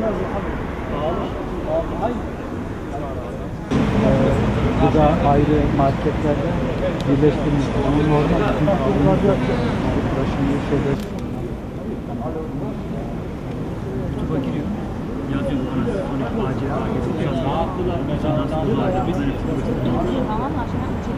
Gıda ayrı marketlerde birleştirilmiş. Normal ulaşımı şeyler. YouTube'a giriyor. Yazıyor bana AC geçeceğiz. Ne yaptılar? Tamam aşağı çek.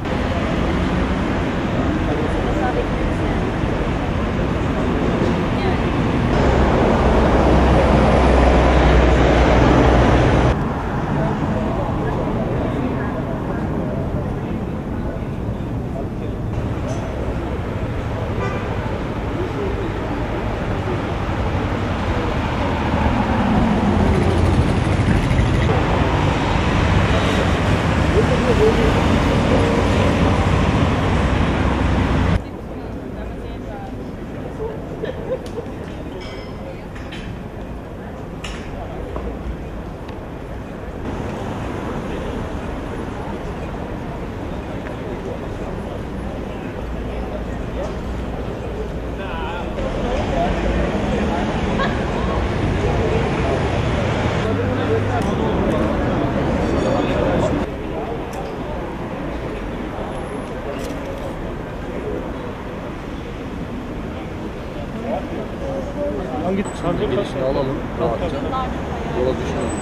Hangi şarjı girişini alalım rahatça. Yola düşmeyelim.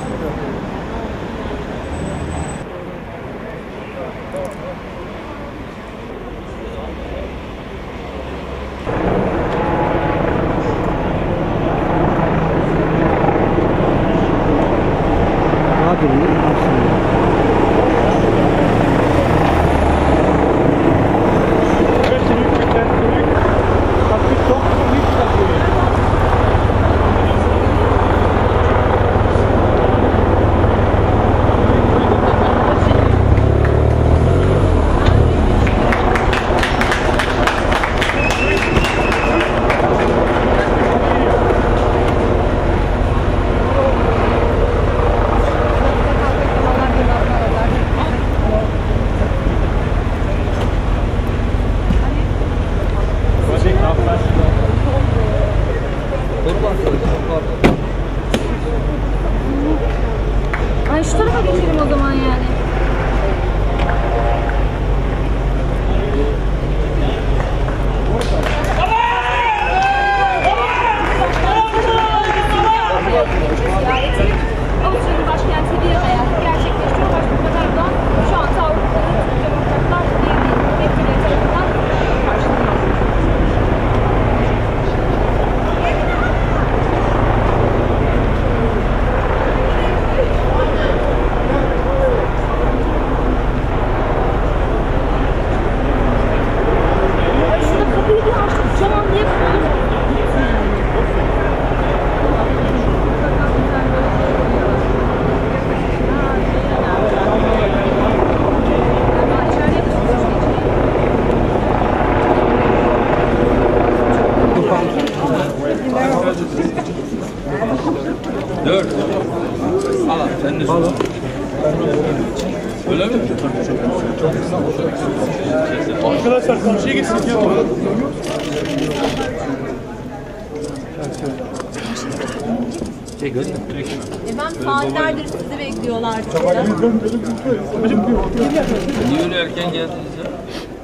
Daha durumda aslında. Ay şu tarafa geçelim o zaman yani. Avusturya'nın başkenti Viyana'ya gerçekleştiriyor. Başbakan Erdoğan şu anda Avrupa'nın Demokratlar Birliği vekilleri tarafından karşılanıyor. Dört. Al sen de sor. Öyle mi? Arkadaşlar karşıya geçsin. Ben saatlerdir sizi bekliyorlardı. Niye öyle erken geldiniz ya?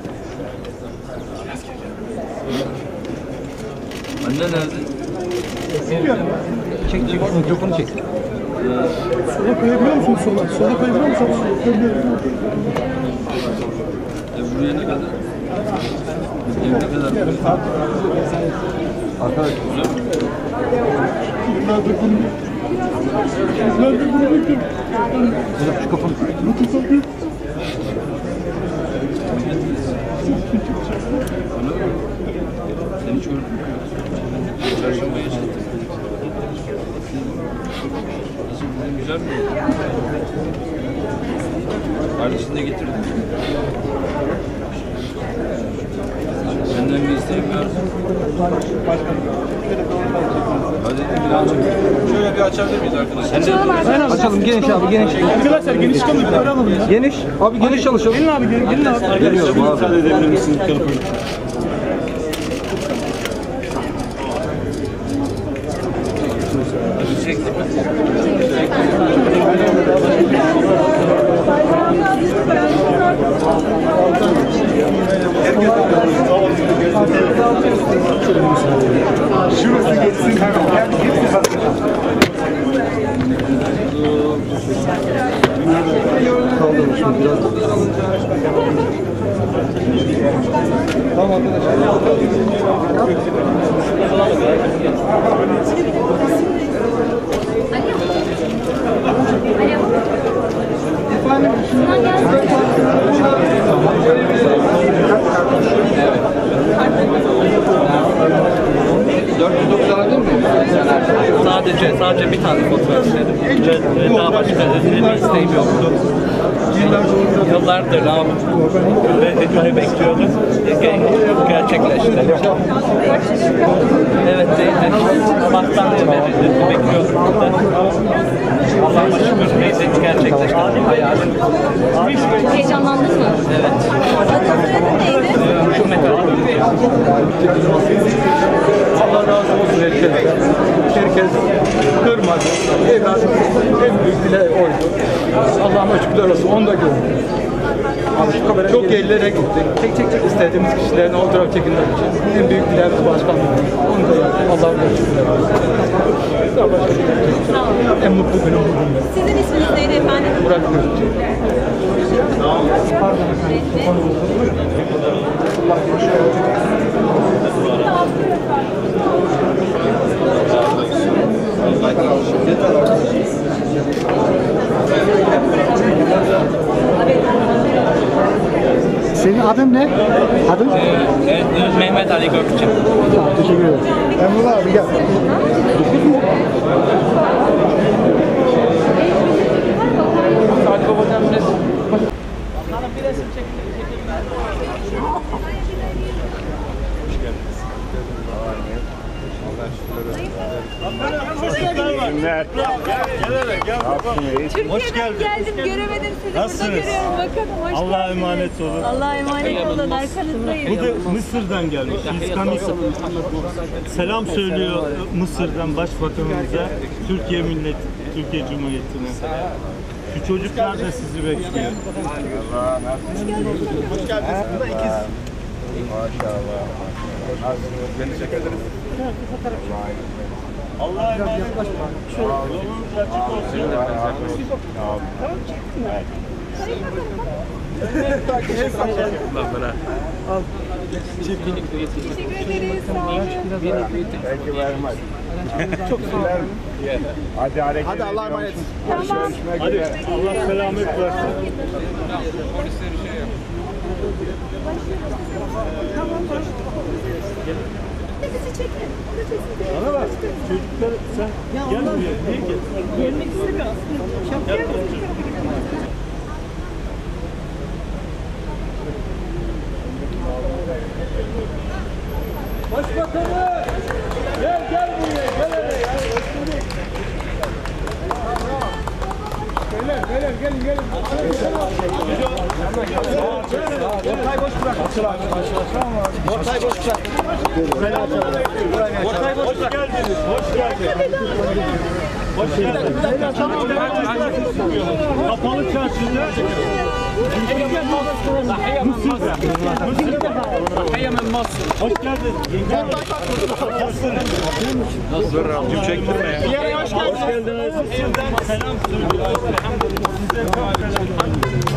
Anne nerede? Çek mikrofonu çek. Sola kayabiliyor musun sola? Sola kayabiliyor musun? Buraya ne kadar? Ne kadar? Arkadaşlar. Şu kafanı. Sen hiç gördün mü? Çarşamba yaşattın. Nasıl bugün güzel mi? Kardeşini de getirdim. Senden bir isteğim var. Hadi bir daha açalım. Şöyle bir açabilir miyiz arkadaşlar? Açalım geniş abi geniş. Arkadaşlar geniş kalın bir para alalım ya. Geniş. Abi geniş çalışalım. Gelin abi gelin abi. Geliyorum abi. Müsaade edebilir misiniz? Teşekkürler. Şurası geçsin kanka. Gel hepsi hazır. Kaldırmışım biraz. Tamam arkadaşlar. Efendim? Şundan gelsin. Sadece bir tane fotoğraf istedim. Daha başka bir isteğim yoktu. Yıllardır abi ve bekliyordum. Gerçekleşti. Evet değildi. Sabahtan beri bekliyordum burada. Allah'a şükür neyse gerçekleşti. Hayalim. Çok heyecanlandın mı? Evet. Adın neydi? Hükümet Allah razı olsun herkes. Herkes kırmadı. Evladım en büyük dileği oydu. Allah'ıma şükürler olsun. Onu da gördüm. Çok yerlere gittik. Tek istediğimiz kişilerin fotoğraf çekilmek için. En büyük dileğimiz başkanlık. Onu da yaptık. Allah'ıma şükürler olsun. Daha başka bir şey yok. Sağ olun. En mutlu günüm bugün. Sizin isminiz neydi efendim? Murat Gözcü. Senin adın ne? Adın? Mehmet Ali Gökçe. Teşekkür ederim. Emrullah abi gel. Hadi babacan bir resim. Türkiye'den geldim, göremedim sizi. Nasılsınız? Burada görüyorum. Bakalım, hoş Allah'a geldiniz. emanet olun. Allah'a emanet olun, arkanızdayım. Bu da Mısır'dan gelmiş. İskamis selam söylüyor Mısır'dan Başbakanımıza, Türkiye Milleti, Türkiye Cumhuriyeti'ne. Şu çocuklar da sizi bekliyor. Hoş geldiniz. Bu da ikiz. Maşallah. Ben teşekkür ederim. Allah'a emanet olun. Yolunuz açık olsun. Teşekkür ederiz. Sağ olun. Thank you very much. Çok sağ olun. Hadi hareket. Hadi Allah'a emanet. Tamam. Hadi Allah selamet versin. Bizi çekin. Bana bak, çocuklar sen gel buraya. Niye gel? Gelmek istemiyor. Gel. Başbakanı! Gel buraya, gel hele ya. Beyler gelin. Ortayı boş bırak. Ortayı boş bırak. Ortayı boş bırak. Hoş geldiniz. Kapalı çarşıda Mısır'da. Hoş geldin. Nasıl Ramcım çektirme ya. Hoş geldiniz. Mısır'dan selam söylüyoruz. Size çok selam.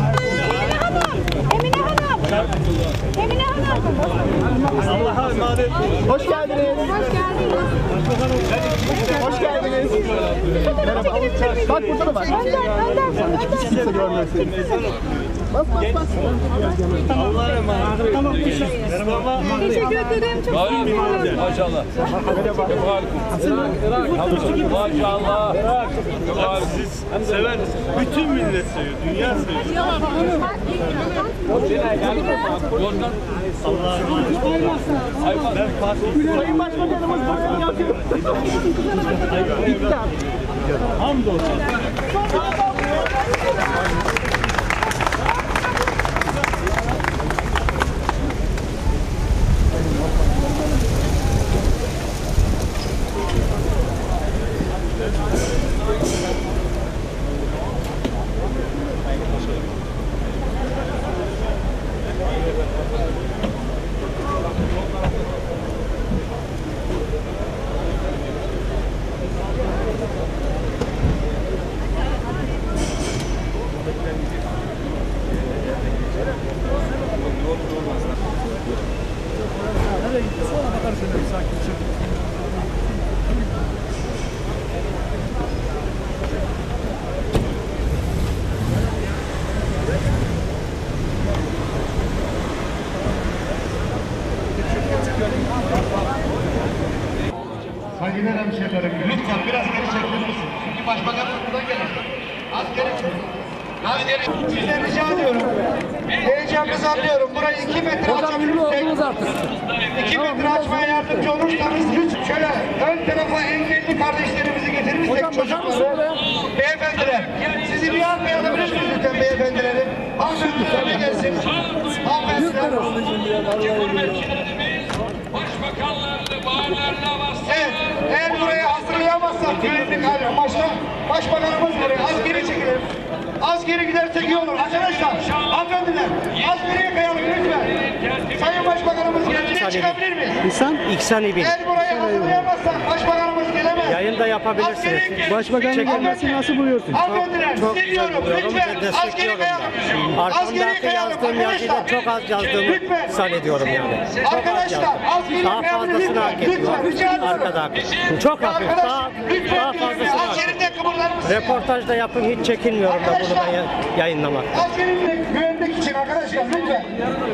Emine Hanım. Allah'a emanet olun. Hoş geldiniz. Hoş geldiniz. Merhaba. Bak burada da var. Hiç kimse görmesin. Allah'a emanet olun. Merhaba. Teşekkür ederim. Çok sağ olun. Maşallah. Maşallah. Siz seven bütün millet seviyor, dünya seviyor. Allah'a emanet olun. Ben Fatih. Sayın Başbakanımız Hamdolsun. Saygıdeğer hemşehrilerim, lütfen biraz geri çekilir misin? Çünkü başbakanımız buradan gelecek. Az geri çekin. Az geri. Sizden rica ediyorum. Heyecanınızı anlıyorum. Burayı 2 metre açabilirsek. 2 metre açmaya yardımcı olursanız lütfen şöyle ön tarafa engelli kardeşlerimizi getirirsek çocukları. Beyefendiler, sizi bir arkaya alabilirsiniz lütfen beyefendileri. Hanımefendiler gelsin. Hanımefendiler. Başbakanlarını bağırlarına bastı. Evet, eğer burayı hazırlayamazsak güvenlik amaçla başbakanımız buraya az geri çekilir. Az geri gidersek iyi olur. Arkadaşlar, hanımefendiler, az geriye kayalım lütfen. Sayın Başbakanımız geldiğinde çıkabilir miyiz? İhsan İbin. Eğer burayı hazırlayamazsak başbakanımız gelemez. Yayında yapabilirsiniz. Başbakanın gelmesini nasıl buluyorsun? Hanımefendiler, dinliyorum. Lütfen az geri kayalım. Az geri Arkamdaki kayalım. yazdığım yazıda çok az yazdığımı Lütfen. zannediyorum yani. Arkadaşlar, az geri Daha kayalım fazlasını hak lütfen. Lütfen, ediyor. rica ediyorum. Arkada hak ediyor. Çok hafif. Daha fazlasını hak Az ediyor. yerinde kıpırlar mısın? Reportajda yapın, hiç çekinmiyorum da bunu da yayınlamak. Az yerinde güvenlik için arkadaşlar lütfen.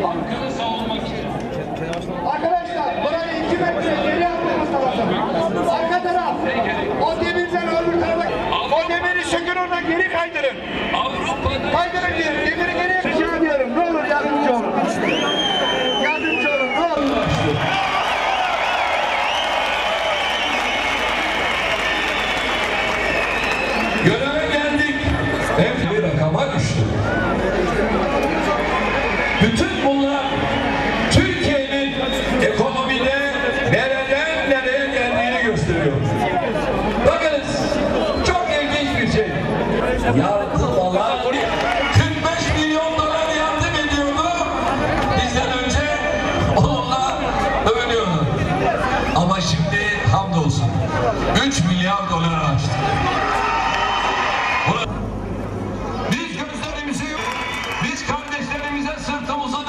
Arkadaşlar burayı 2 metre geri atmamız lazım. Arka taraf. O demirden öbür tarafa. O demiri sökün oradan geri kaydırın. Kaydırın diyorum. Demiri geriye kaydırın diyorum. Ne olur yardımcı olun. Yardımcı olun. Ne olur. Göreve geldik. Hep bir rakama düştü. Bütün bunlar Türkiye'nin ekonomide nereden nereye geldiğini gösteriyor. Bakınız çok ilginç bir şey. Yardımlar 45 milyon dolar yardım ediyordu. Bizden önce onunla övünüyordu. Ama şimdi hamdolsun 3 milyar dolar açtı. Biz gözlerimizi, biz kardeşlerimize sırtımızı,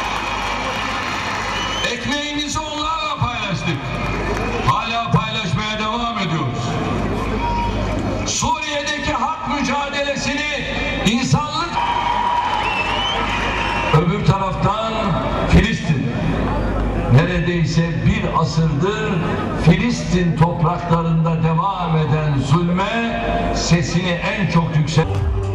ekmeğimizi onlarla paylaştık. Hala paylaşmaya devam ediyoruz. Suriye'deki hak mücadelesini insanlık, öbür taraftan Filistin. Neredeyse bir asırdır Filistin topraklarında devam eden zulme sesini en çok yüksek.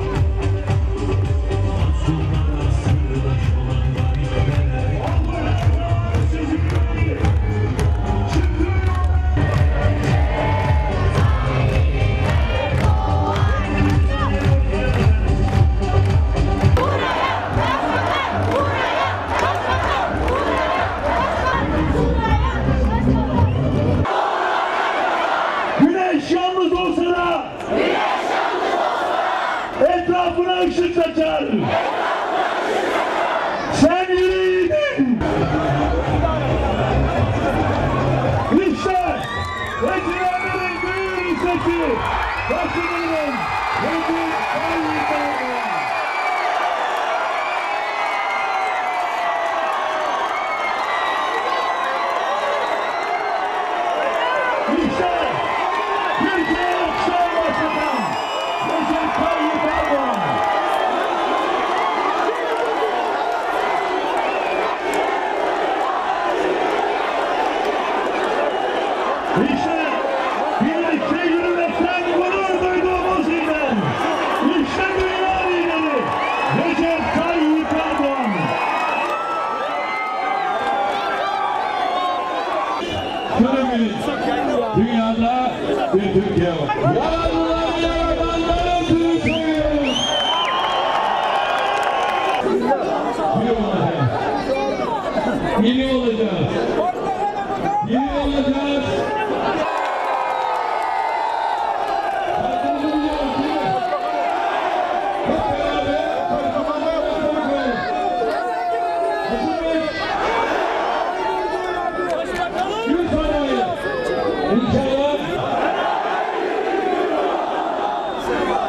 Güneş yalnız olsa da etrafına ışık saçar. Sen yüreğiydin. İşte Ece'nin büyük sesi. Başımın Recep Tayyip Erdoğan. İşte Türkiye'ye yakışan başbakan Recep Tayyip Erdoğan. İşte birlikte yürümekten gurur duyduğumuz ilan.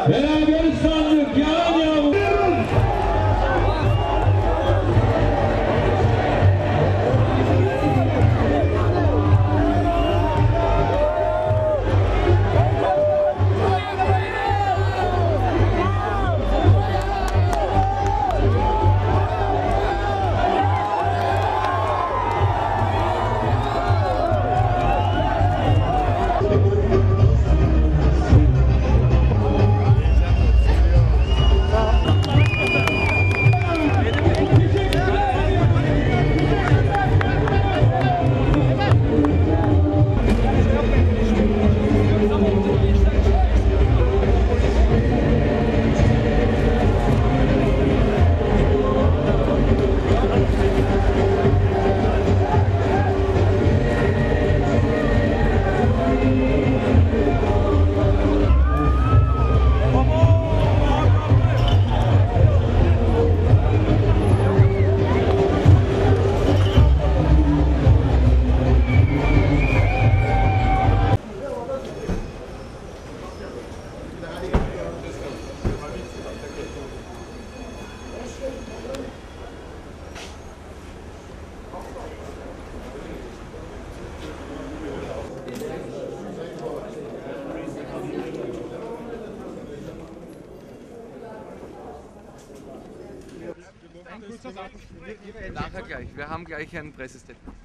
Beraber sandık yağan yağmur. Nachher gleich. Wir haben gleich ein Pressestatement.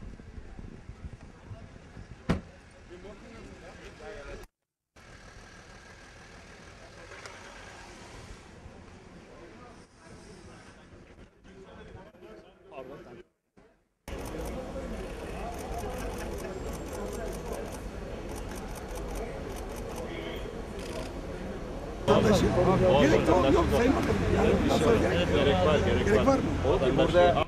Gerek var mı? Burada